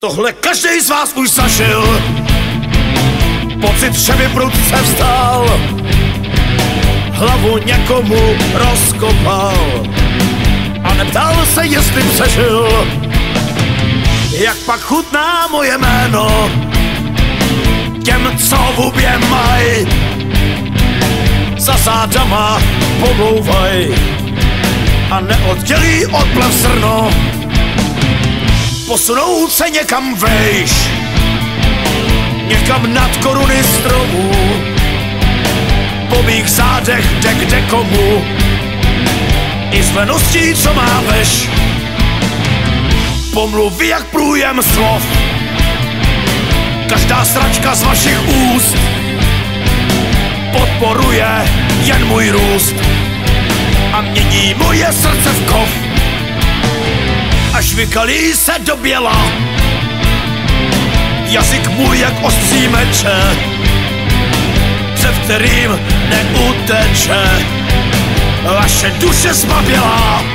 Tohle každej z vás už zažil. Pocit, že mi prudce vstal, hlavu někomu rozkopal a neptal se, jestli přežil. Jak pak chutná moje jméno těm, co v hubě maj, za zádama pomlouvaj a neoddělí od plev srno. Posunout se někam vejš, někam nad koruny stromů, po mých zádech jde kde komu, i s leností, co má veš. Pomluví jak průjem slov, každá sračka z vašich úst podporuje jen můj růst a mění moje srdce v kov. Až vykalí se do běla jazyk můj jak ostří meče, před kterým neuteče vaše duše zbabělá.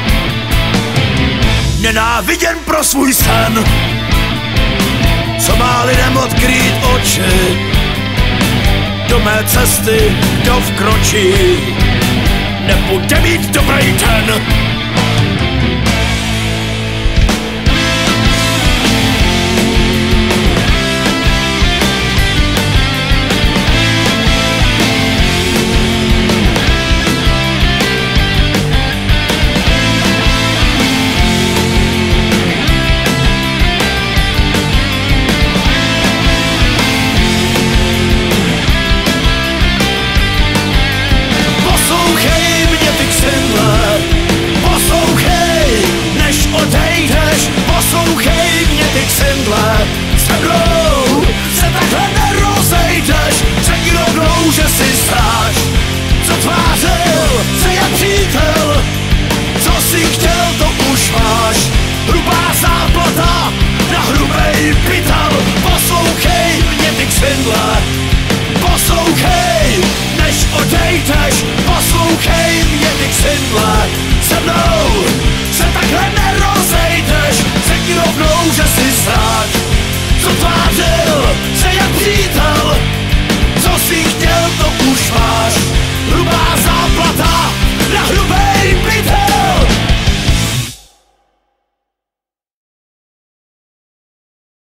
Nenáviděn pro svůj sen, co má lidem odkrýt oči, do mé cesty kdo vkročí, nebude mít dobrý den.